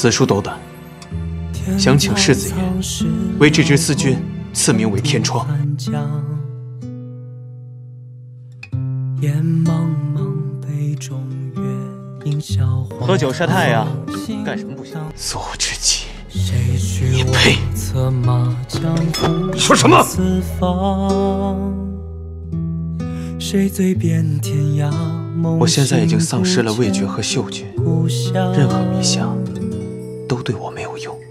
子书斗胆，想请世子爷为这支思君赐名为天窗。 喝酒晒太阳，干什么不行？ 邹知己，你配？ 你说什么？ 我现在已经丧失了味觉和嗅觉，任何迷香都对我没有用。